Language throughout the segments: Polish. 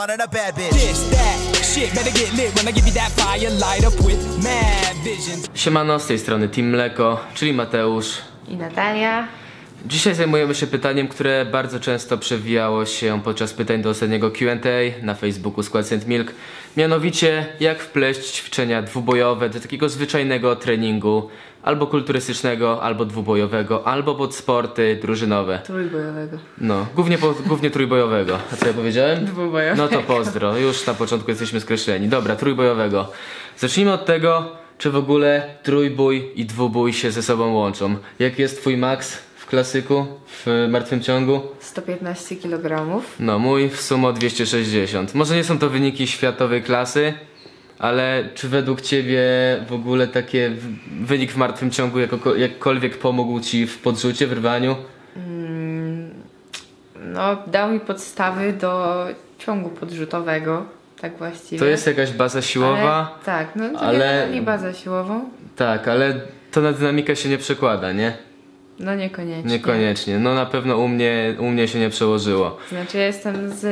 Siemano, z tej strony Team Mleko, czyli Mateusz i Natalia. Dzisiaj zajmujemy się pytaniem, które bardzo często przewijało się podczas pytań do ostatniego Q&A na Facebooku Skład St. Milk. Mianowicie, jak wpleść ćwiczenia dwubojowe do takiego zwyczajnego treningu, albo kulturystycznego, albo dwubojowego, albo pod sporty drużynowe. Trójbojowego. No, głównie trójbojowego. A co ja powiedziałem? Dwubojowego. No to pozdro, już na początku jesteśmy skreśleni. Dobra, trójbojowego. Zacznijmy od tego, czy w ogóle trójbój i dwubój się ze sobą łączą. Jaki jest twój maks w klasyku, w martwym ciągu? 115 kg. No, mój w sumo 260. Może nie są to wyniki światowej klasy, ale czy według ciebie w ogóle wynik w martwym ciągu jakkolwiek pomógł ci w podrzucie, w rwaniu? No, dał mi podstawy do ciągu podrzutowego, tak właściwie. To jest jakaś baza siłowa? Ale, tak, no to nie baza siłową. Tak, ale to na dynamikę się nie przekłada, nie? No niekoniecznie. Niekoniecznie, no na pewno u mnie się nie przełożyło. Znaczy ja jestem z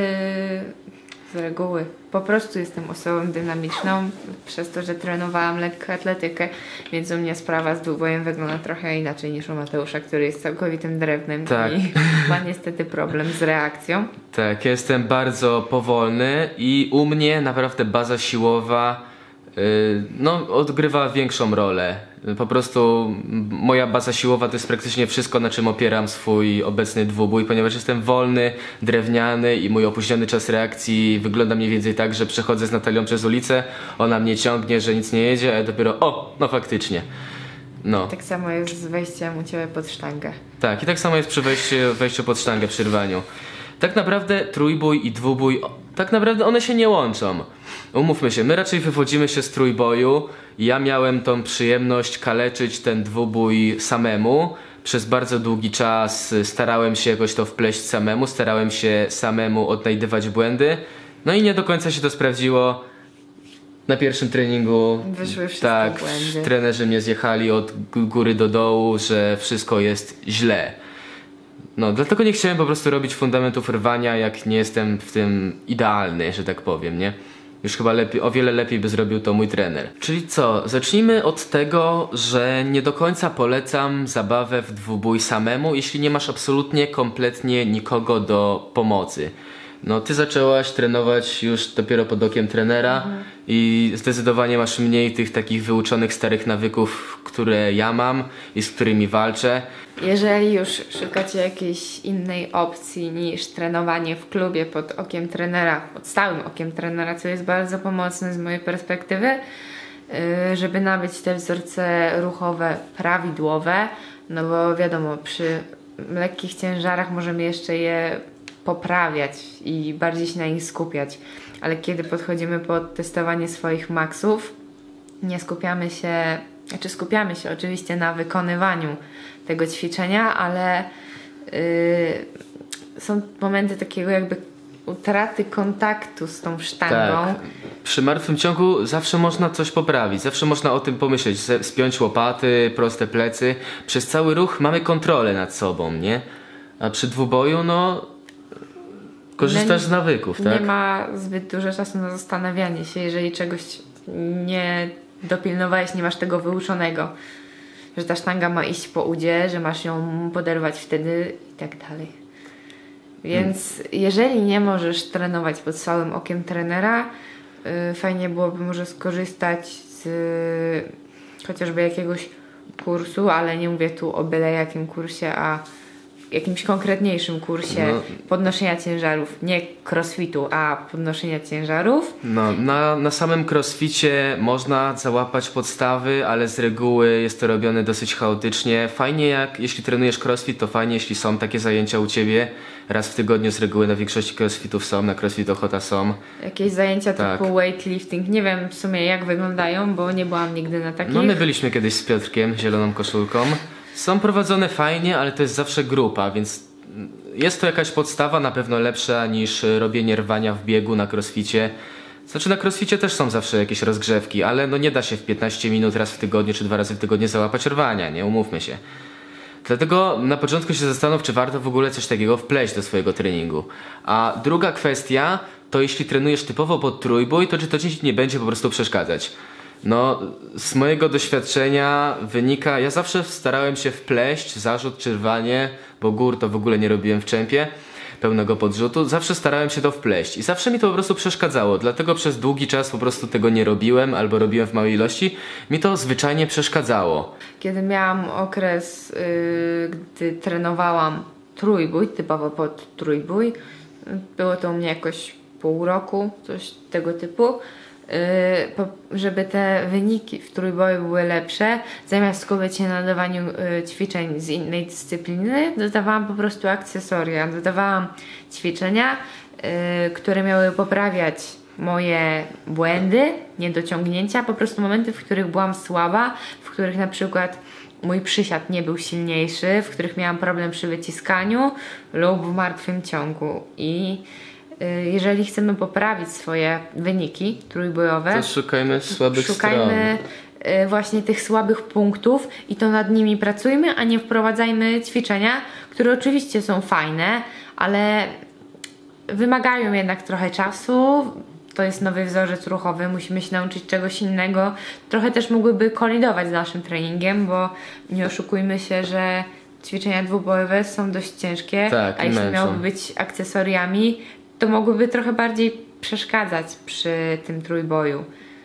reguły. Po prostu jestem osobą dynamiczną, przez to, że trenowałam lekkoatletykę, więc u mnie sprawa z dwubojem wygląda trochę inaczej niż u Mateusza, który jest całkowitym drewnem tak. I ma niestety problem z reakcją. Tak, ja jestem bardzo powolny i u mnie naprawdę baza siłowa odgrywa większą rolę. Po prostu moja baza siłowa to jest praktycznie wszystko, na czym opieram swój obecny dwubój, ponieważ jestem wolny, drewniany i mój opóźniony czas reakcji wygląda mniej więcej tak, że przechodzę z Natalią przez ulicę, ona mnie ciągnie, że nic nie jedzie, a ja dopiero no faktycznie. No. Tak samo jest z wejściem u ciebie pod sztangę. Tak, i tak samo jest przy wejściu pod sztangę, przy rwaniu. Tak naprawdę trójbój i dwubój, tak naprawdę one się nie łączą. Umówmy się, my raczej wywodzimy się z trójboju. Ja miałem tą przyjemność kaleczyć ten dwubój samemu. Przez bardzo długi czas starałem się jakoś to wpleść samemu, starałem się samemu odnajdywać błędy. No i nie do końca się to sprawdziło. Na pierwszym treningu wyszły wszystkie błędy. Trenerzy mnie zjechali od góry do dołu, że wszystko jest źle. No, dlatego nie chciałem po prostu robić fundamentów rwania, jak nie jestem w tym idealny, że tak powiem, nie? Już chyba o wiele lepiej by zrobił to mój trener. Czyli co? Zacznijmy od tego, że nie do końca polecam zabawę w dwubój samemu, jeśli nie masz absolutnie, kompletnie nikogo do pomocy. No, ty zaczęłaś trenować już dopiero pod okiem trenera i zdecydowanie masz mniej tych takich wyuczonych starych nawyków, które ja mam i z którymi walczę. Jeżeli już szukacie jakiejś innej opcji niż trenowanie w klubie pod okiem trenera, pod stałym okiem trenera, co jest bardzo pomocne z mojej perspektywy, żeby nabyć te wzorce ruchowe prawidłowe, no bo wiadomo, przy lekkich ciężarach możemy jeszcze je poprawiać i bardziej się na nich skupiać, ale kiedy podchodzimy pod testowanie swoich maksów, nie skupiamy się, skupiamy się oczywiście na wykonywaniu tego ćwiczenia, ale są momenty takiego jakby utraty kontaktu z tą sztangą. Tak. Przy martwym ciągu zawsze można coś poprawić, zawsze można o tym pomyśleć, spiąć łopaty, proste plecy. Przez cały ruch mamy kontrolę nad sobą, nie? A przy dwuboju, korzystasz z nawyków, tak? Nie ma zbyt dużo czasu na zastanawianie się, jeżeli czegoś nie dopilnowałeś, nie masz tego wyuczonego, że ta sztanga ma iść po udzie, że masz ją poderwać wtedy i tak dalej. Więc jeżeli nie możesz trenować pod stałym okiem trenera, fajnie byłoby może skorzystać z chociażby jakiegoś kursu, ale nie mówię tu o byle jakim kursie, a jakimś konkretniejszym kursie podnoszenia ciężarów, nie crossfitu, a podnoszenia ciężarów. No, na samym crossficie można załapać podstawy, ale z reguły jest to robione dosyć chaotycznie. Fajnie jeśli trenujesz crossfit, to fajnie jeśli są takie zajęcia u ciebie. Raz w tygodniu z reguły na większości crossfitów są, na crossfit Ochota są. Jakieś zajęcia typu weightlifting, nie wiem w sumie jak wyglądają, bo nie byłam nigdy na takich. No my byliśmy kiedyś z Piotrkiem, zieloną koszulką. Są prowadzone fajnie, ale to jest zawsze grupa, więc jest to jakaś podstawa, na pewno lepsza niż robienie rwania w biegu na crossficie. Znaczy na crossficie też są zawsze jakieś rozgrzewki, ale nie da się w 15 minut raz w tygodniu czy 2 razy w tygodniu załapać rwania, nie? Umówmy się. Dlatego na początku się zastanów, czy warto w ogóle coś takiego wpleść do swojego treningu. A druga kwestia to jeśli trenujesz typowo pod trójbój, to czy to ci nie będzie po prostu przeszkadzać? No, z mojego doświadczenia wynika, ja zawsze starałem się wpleść zarzut czy rwanie, bo gór to w ogóle nie robiłem w czempie, pełnego podrzutu, zawsze starałem się to wpleść i zawsze mi to po prostu przeszkadzało, dlatego przez długi czas po prostu tego nie robiłem albo robiłem w małej ilości, mi to zwyczajnie przeszkadzało. Kiedy miałam okres, gdy trenowałam trójbój, typowo pod trójbój, było to u mnie jakoś pół roku, coś tego typu, żeby te wyniki w trójboju były lepsze, zamiast skupiać się na dawaniu ćwiczeń z innej dyscypliny, dodawałam po prostu akcesoria, dodawałam ćwiczenia, które miały poprawiać moje błędy, niedociągnięcia, po prostu momenty, w których byłam słaba, w których na przykład mój przysiad nie był silniejszy, w których miałam problem przy wyciskaniu lub w martwym ciągu. I jeżeli chcemy poprawić swoje wyniki trójbojowe, to szukajmy słabych stron. Właśnie tych słabych punktów i to nad nimi pracujmy, a nie wprowadzajmy ćwiczenia, które oczywiście są fajne, ale wymagają jednak trochę czasu. To jest nowy wzorzec ruchowy, musimy się nauczyć czegoś innego. Trochę też mogłyby kolidować z naszym treningiem, bo nie oszukujmy się, że ćwiczenia dwubojowe są dość ciężkie, tak, a jeśli miałoby być akcesoriami, to mogłyby trochę bardziej przeszkadzać przy tym trójboju.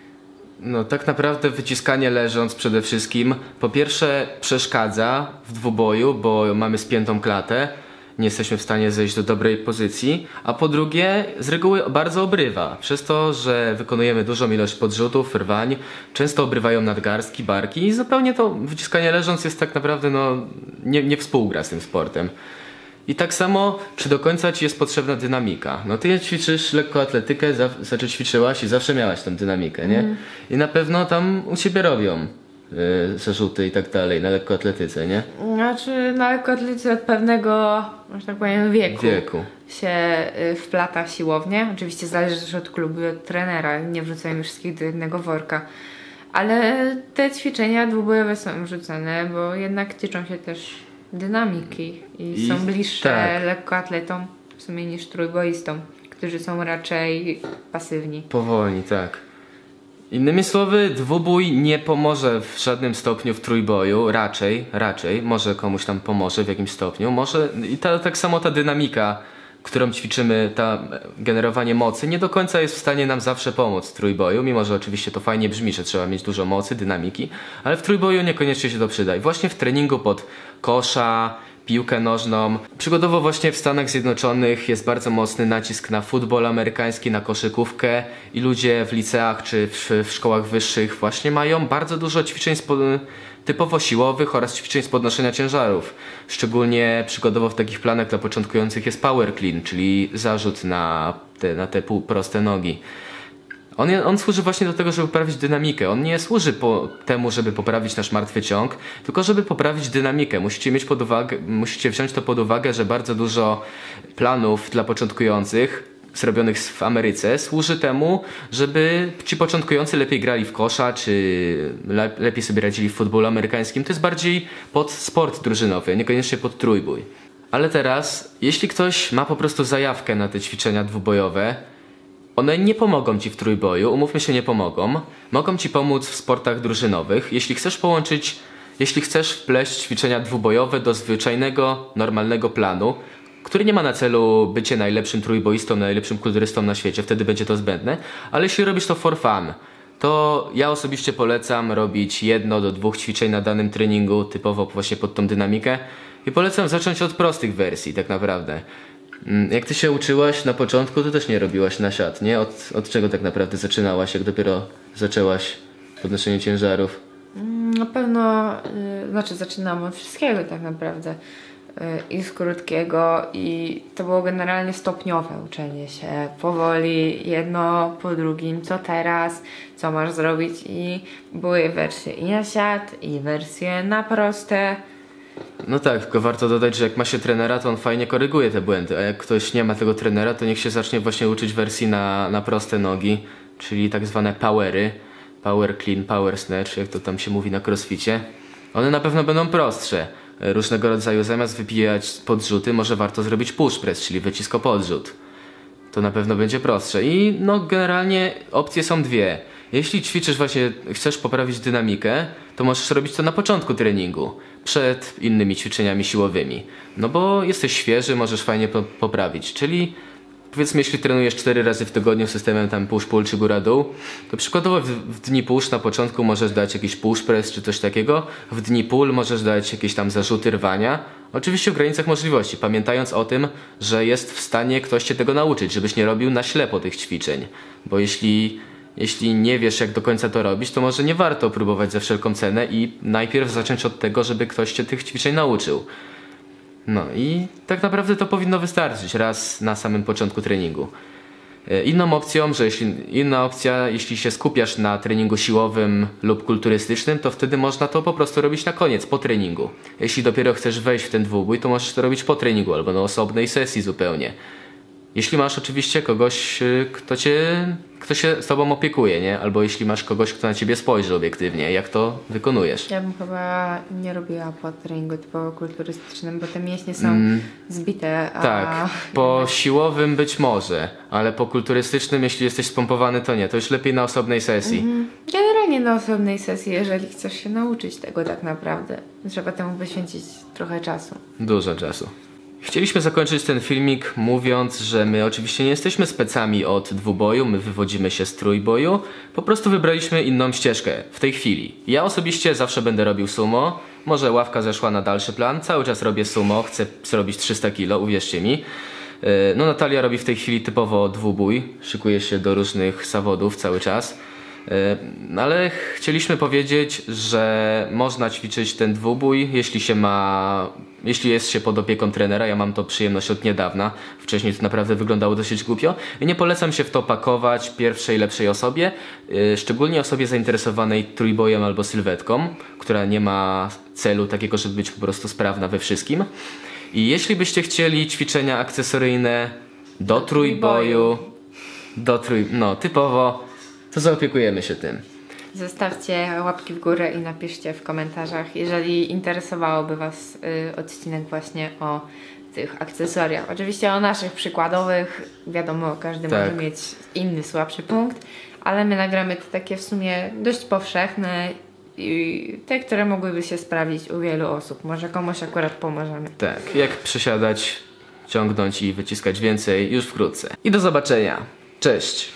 No tak naprawdę wyciskanie leżąc przede wszystkim po pierwsze przeszkadza w dwuboju, bo mamy spiętą klatę, nie jesteśmy w stanie zejść do dobrej pozycji, a po drugie z reguły bardzo obrywa, przez to, że wykonujemy dużą ilość podrzutów, rwań, często obrywają nadgarstki, barki i zupełnie to wyciskanie leżąc jest tak naprawdę nie współgra z tym sportem. I tak samo, czy do końca ci jest potrzebna dynamika? No ty ćwiczysz lekkoatletykę, znaczy ćwiczyłaś i zawsze miałaś tą dynamikę, nie? I na pewno tam u ciebie robią zarzuty i tak dalej na lekkoatletyce, nie? Znaczy na lekkoatletyce od pewnego, że tak powiem, wieku się wplata siłownie. Oczywiście zależy też od klubu i od trenera, nie wrzucajmy wszystkich do jednego worka. Ale te ćwiczenia dwubojowe są wrzucane, bo jednak tyczą się też dynamiki i są bliższe lekkoatletom w sumie niż trójboistom, którzy są raczej pasywni. Powolni, tak. Innymi słowy, dwubój nie pomoże w żadnym stopniu w trójboju, raczej, może komuś tam pomoże w jakimś stopniu, może i tak samo ta dynamika, którą ćwiczymy, generowanie mocy, nie do końca jest w stanie nam zawsze pomóc w trójboju, mimo że oczywiście to fajnie brzmi, że trzeba mieć dużo mocy, dynamiki, ale w trójboju niekoniecznie się to przyda. I właśnie w treningu pod kosza, piłkę nożną, przykładowo właśnie w Stanach Zjednoczonych jest bardzo mocny nacisk na futbol amerykański, na koszykówkę i ludzie w liceach czy w szkołach wyższych właśnie mają bardzo dużo ćwiczeń typowo siłowych oraz ćwiczeń z podnoszenia ciężarów. Szczególnie przykładowo w takich planach dla początkujących jest power clean, czyli zarzut na te półproste nogi. On służy właśnie do tego, żeby poprawić dynamikę. On nie służy temu, żeby poprawić nasz martwy ciąg, tylko żeby poprawić dynamikę. Musicie wziąć to pod uwagę, że bardzo dużo planów dla początkujących zrobionych w Ameryce służy temu, żeby ci początkujący lepiej grali w kosza, czy lepiej sobie radzili w futbolu amerykańskim. To jest bardziej pod sport drużynowy, niekoniecznie pod trójbój. Ale teraz, jeśli ktoś ma po prostu zajawkę na te ćwiczenia dwubojowe, one nie pomogą ci w trójboju, umówmy się, nie pomogą. Mogą ci pomóc w sportach drużynowych. Jeśli chcesz wpleść ćwiczenia dwubojowe do zwyczajnego, normalnego planu, który nie ma na celu bycie najlepszym trójboistą, najlepszym kulturystą na świecie, wtedy będzie to zbędne, ale jeśli robisz to for fun, to ja osobiście polecam robić 1 do 2 ćwiczeń na danym treningu, typowo właśnie pod tą dynamikę i polecam zacząć od prostych wersji tak naprawdę. Jak ty się uczyłaś na początku, to też nie robiłaś na siat, nie? Od czego tak naprawdę zaczynałaś, jak dopiero zaczęłaś podnoszenie ciężarów? Na pewno, zaczynam od wszystkiego tak naprawdę. I z krótkiego i to było generalnie stopniowe uczenie się, powoli, jedno po drugim, co teraz, co masz zrobić i były wersje i na siat, i wersje na proste. No tak, tylko warto dodać, że jak ma się trenera, to on fajnie koryguje te błędy, a jak ktoś nie ma tego trenera, to niech się zacznie właśnie uczyć wersji na proste nogi, czyli tak zwane powery, power clean, power snatch, jak to tam się mówi na crossficie. One na pewno będą prostsze. Różnego rodzaju, zamiast wypijać podrzuty, może warto zrobić push press, czyli wycisko-podrzut. to na pewno będzie prostsze. I no generalnie opcje są dwie. Jeśli ćwiczysz właśnie, chcesz poprawić dynamikę, to możesz robić to na początku treningu, przed innymi ćwiczeniami siłowymi. No bo jesteś świeży, możesz fajnie poprawić. Czyli powiedzmy, jeśli trenujesz 4 razy w tygodniu systemem tam push-pull czy góra-dół, to przykładowo w dni push na początku możesz dać jakiś push press czy coś takiego, w dni pull możesz dać jakieś tam zarzuty rwania, oczywiście w granicach możliwości, pamiętając o tym, że jest w stanie ktoś cię tego nauczyć, żebyś nie robił na ślepo tych ćwiczeń, bo jeśli nie wiesz, jak do końca to robić, to może nie warto próbować za wszelką cenę i najpierw zacząć od tego, żeby ktoś cię tych ćwiczeń nauczył. No i tak naprawdę to powinno wystarczyć raz na samym początku treningu. Inna opcja, jeśli się skupiasz na treningu siłowym lub kulturystycznym, to wtedy można to po prostu robić na koniec, po treningu. Jeśli dopiero chcesz wejść w ten dwubój, to możesz to robić po treningu albo na osobnej sesji zupełnie. Jeśli masz oczywiście kogoś, kto się z tobą opiekuje, nie? Albo jeśli masz kogoś, kto na ciebie spojrzy obiektywnie, jak to wykonujesz. Ja bym chyba nie robiła po treningu typowo kulturystycznym, bo te mięśnie są zbite. Tak, po siłowym być może, ale po kulturystycznym, jeśli jesteś spompowany, to nie. To już lepiej na osobnej sesji. Generalnie na osobnej sesji, jeżeli chcesz się nauczyć tego tak naprawdę. Trzeba temu poświęcić trochę czasu. Dużo czasu. Chcieliśmy zakończyć ten filmik mówiąc, że my oczywiście nie jesteśmy specami od dwuboju, my wywodzimy się z trójboju, po prostu wybraliśmy inną ścieżkę w tej chwili. Ja osobiście zawsze będę robił sumo, może ławka zeszła na dalszy plan, cały czas robię sumo, chcę zrobić 300 kg, uwierzcie mi. No Natalia robi w tej chwili typowo dwubój, szykuje się do różnych zawodów cały czas. Ale chcieliśmy powiedzieć, że można ćwiczyć ten dwubój, jeśli jest się pod opieką trenera. Ja mam to przyjemność od niedawna. Wcześniej to naprawdę wyglądało dosyć głupio. I nie polecam się w to pakować pierwszej, lepszej osobie, szczególnie osobie zainteresowanej trójbojem albo sylwetką, która nie ma celu takiego, żeby być po prostu sprawna we wszystkim. I jeśli byście chcieli ćwiczenia akcesoryjne do trójboju, typowo, to zaopiekujemy się tym. Zostawcie łapki w górę i napiszcie w komentarzach, jeżeli interesowałoby Was odcinek właśnie o tych akcesoriach. Oczywiście o naszych przykładowych, wiadomo, każdy może mieć inny, słabszy punkt, ale my nagramy te takie w sumie dość powszechne i te, które mogłyby się sprawdzić u wielu osób. Może komuś akurat pomożemy. Tak, jak przysiadać, ciągnąć i wyciskać więcej już wkrótce. I do zobaczenia. Cześć!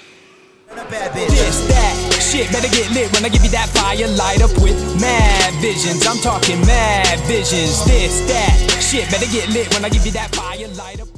This, that, shit better get lit when I give you that fire, light up with mad visions. I'm talking mad visions. This, that, shit better get lit when I give you that fire, light up.